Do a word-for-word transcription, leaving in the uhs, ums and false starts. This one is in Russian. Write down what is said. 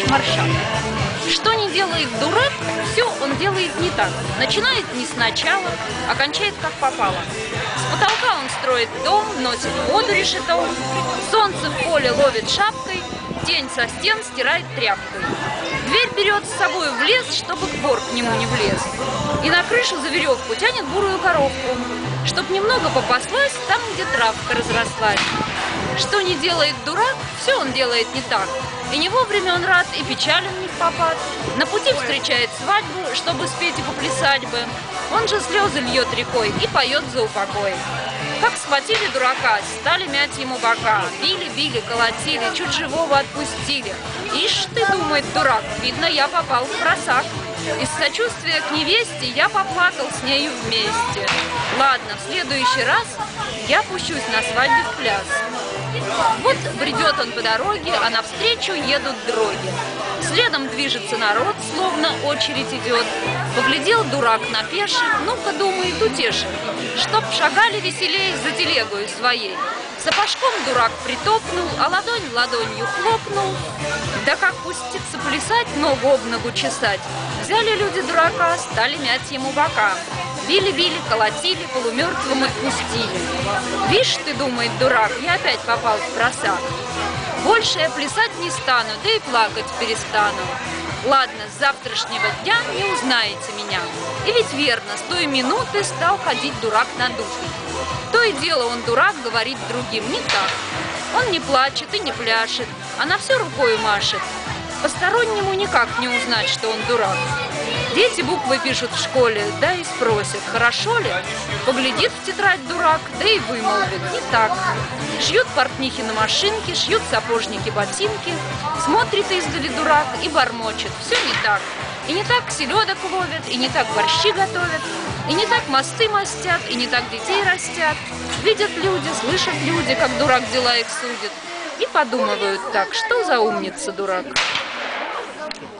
Маршак. Что не делает дурак, все он делает не так. Начинает не сначала, а кончает как попало. С потолка он строит дом, носит воду решетом, солнце в поле ловит шапкой, тень со стен стирает тряпкой. Дверь берет с собой в лес, чтобы вор к нему не влез. И на крышу за веревку тянет бурую коровку, чтоб немного попаслась там, где травка разрослась. Что не делает дурак, все он делает не так. И не вовремя он рад, и печален не впопад. На пути встречает свадьбу, чтобы спеть и поплясать бы. Он же слезы льет рекой и поет за упокой. Как схватили дурака, стали мять ему бока. Били, били, колотили, чуть живого отпустили. Ишь ты, думает дурак, видно, я попал в просак. Из сочувствия к невесте я поплакал с нею вместе. Ладно, в следующий раз я пущусь на свадьбе в пляс. Вот бредет он по дороге, а навстречу едут дроги. Следом движется народ, словно очередь идет. Поглядел дурак на пеших, ну-ка, думает, утешит, чтоб шагали веселее за телегою своей. Сапожком дурак притопнул, а ладонь ладонью хлопнул. Да как пуститься плясать, ногу об ногу чесать. Взяли люди дурака, стали мять ему бока. Били-били, колотили, полумертвым отпустили. Вишь ты, думает дурак, я опять попал в просак. Больше я плясать не стану, да и плакать перестану. Ладно, с завтрашнего дня не узнаете меня. И ведь верно, с той минуты стал ходить дурак надутый. То и дело он, дурак, говорит другим не так. Он не плачет и не пляшет, а на все рукою машет. Постороннему никак не узнать, что он дурак. Дети буквы пишут в школе, да и спросят, хорошо ли? Поглядит в тетрадь дурак, да и вымолвит, не так. Шьют портнихи на машинке, шьют сапожники ботинки. Смотрит издали дурак и бормочет, все не так. И не так селедок ловят, и не так борщи готовят, и не так мосты мостят, и не так детей растят. Видят люди, слышат люди, как дурак дела их судит. И подумывают так, что за умница дурак.